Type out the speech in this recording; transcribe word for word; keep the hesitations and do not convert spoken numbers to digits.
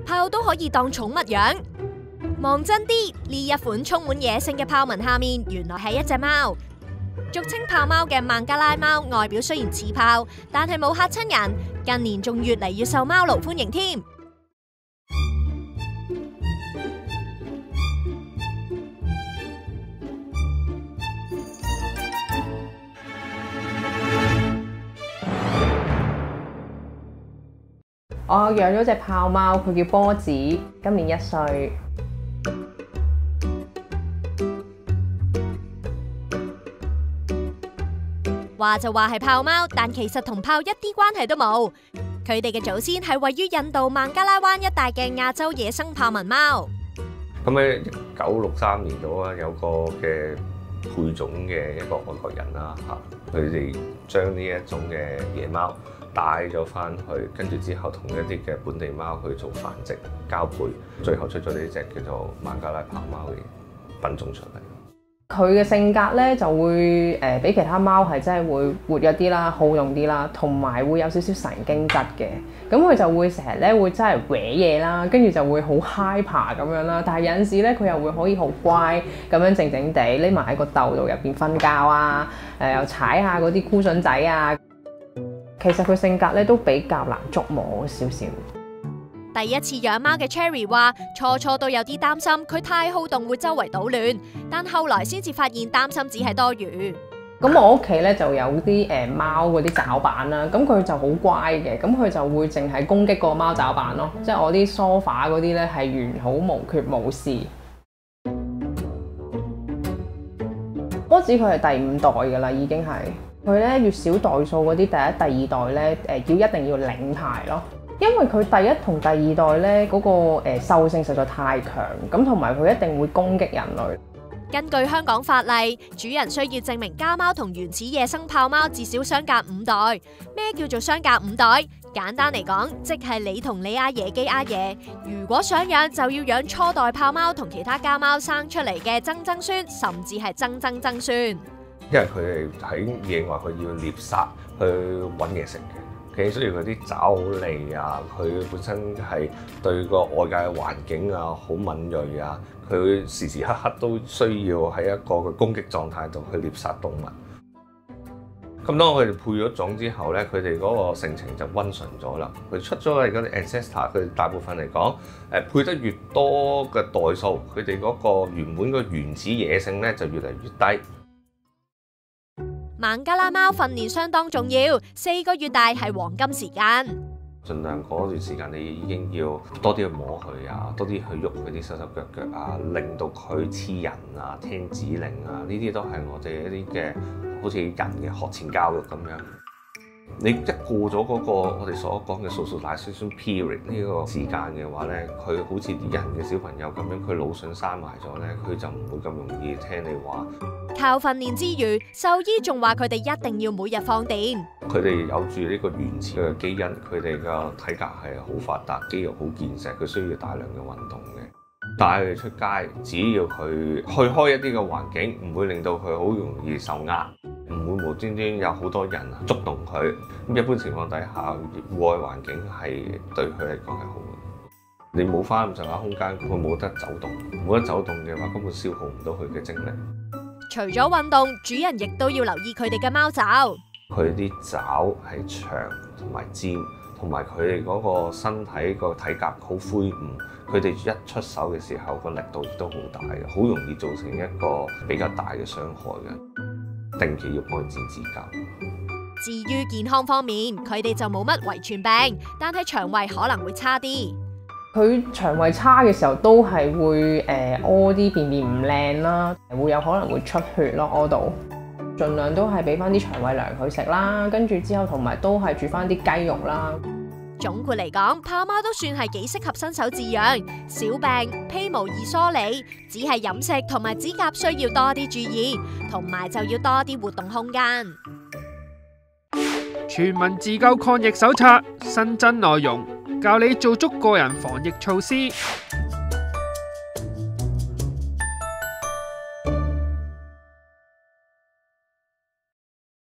豹都可以當寵物養。望真啲，呢一款充滿野性嘅豹紋下面，原來係一隻貓。俗稱豹貓嘅孟加拉貓，外表雖然似豹，但係冇嚇親人。近年仲越嚟越受貓奴歡迎添。 我養咗隻豹貓，佢叫波子，今年一歲。 話就話係豹貓，但其實同豹一啲關係都冇。佢哋嘅祖先係位於印度孟加拉灣一帶嘅亞洲野生豹紋貓。 咁喺一九六三年度啊，有個嘅配種嘅一個外國人啦嚇，佢哋將呢一種嘅野貓帶咗翻去，跟住之後同一啲嘅本地貓去做繁殖交配，最後出咗呢隻叫做孟加拉豹貓嘅品種出嚟。 佢嘅性格咧就會誒比其他貓係真係會活躍啲啦，好動啲啦，同埋會有少少神經質嘅。咁佢就會成日咧會真係搲嘢啦，跟住就會好 hyper 咁樣啦。但係有陣時咧佢又會可以好乖咁樣靜靜地匿埋喺個竇度入邊瞓覺啊，誒又踩下嗰啲 cushion 仔啊。其實佢性格咧都比較難捉摸少少。 第一次養貓嘅 Cherry 話，初初都有啲擔心佢太好動會周圍搗亂，但後來先至發現擔心只係多餘。 咁我屋企咧就有啲誒貓嗰啲爪板啦，咁佢就好乖嘅，咁佢就會淨係攻擊個貓爪板咯，即係我啲 sofa 嗰啲咧係完好無缺無事。波子佢係第五代㗎啦，已經係佢咧越少代數嗰啲第一、第二代咧誒要一定要領牌咯。因為佢第一同第二代咧嗰個誒獸性實在太強，咁同埋佢一定會攻擊人類。 根據香港法例，主人需要證明家貓同原始野生豹貓至少相隔五代。咩叫做相隔五代？簡單嚟講，即係你同你阿爺嘅阿爺，如果想養就要養初代豹貓同其他家貓生出嚟嘅曾曾孫，甚至係曾曾曾孫。因為佢哋喺野外佢要獵殺去揾嘢食嘅。所以佢啲爪好利啊，佢本身係對個外界嘅環境啊好敏鋭啊，佢時時刻刻都需要喺一個嘅攻擊狀態度去獵殺動物。咁當佢哋配咗種之後咧，佢哋嗰個性情就溫順咗啦。佢出咗嚟嗰啲 ancestor，佢哋大部分嚟講，誒配得越多嘅代數，佢哋嗰個原本嘅原始野性咧就越嚟越低。 孟加拉貓訓練相當重要，四個月大係黃金時間。 盡量嗰段時間你已經要多啲去摸佢啊，多啲去喐佢啲手手腳腳啊，令到佢黐人啊，聽指令啊，呢啲都係我哋一啲嘅好似人嘅學前教育咁樣。你一過咗嗰個我哋所講嘅 socialization period 呢個時間嘅話咧，佢好似人嘅小朋友咁樣，佢腦筍生埋咗咧，佢就唔會咁容易聽你話。 靠訓練之餘，獸醫仲話佢哋一定要每日放電。 佢哋有住呢個原始嘅基因，佢哋嘅體格係好發達，肌肉好健碩，佢需要大量嘅運動嘅。帶佢哋出街，只要佢去開一啲嘅環境，唔會令到佢好容易受壓，唔會無端端有好多人觸動佢。咁一般情況底下，戶外環境係對佢嚟講係好嘅。你冇翻咁上下空間，佢冇得走動，冇得走動嘅話，根本消耗唔到佢嘅精力。 除咗運動，主人亦都要留意佢哋嘅貓爪。 佢啲爪係長同埋尖，同埋佢哋嗰個身體個體格好魁梧，佢哋一出手嘅時候個力度亦都好大嘅，好容易造成一個比較大嘅傷害嘅。定期要幫佢剪指甲。 至於健康方面，佢哋就冇乜遺傳病，但係腸胃可能會差啲。 佢腸胃差嘅時候都係會誒屙啲便便唔靚啦，會有可能會出血咯，屙到。盡量都係俾翻啲腸胃糧佢食啦，跟住之後同埋都係煮翻啲雞肉啦。 總括嚟講，豹貓都算係幾適合新手飼養，小病披毛易梳理，只係飲食同埋指甲需要多啲注意，同埋就要多啲活動空間。 全民自救抗疫手冊新增內容，教你做足個人防疫措施。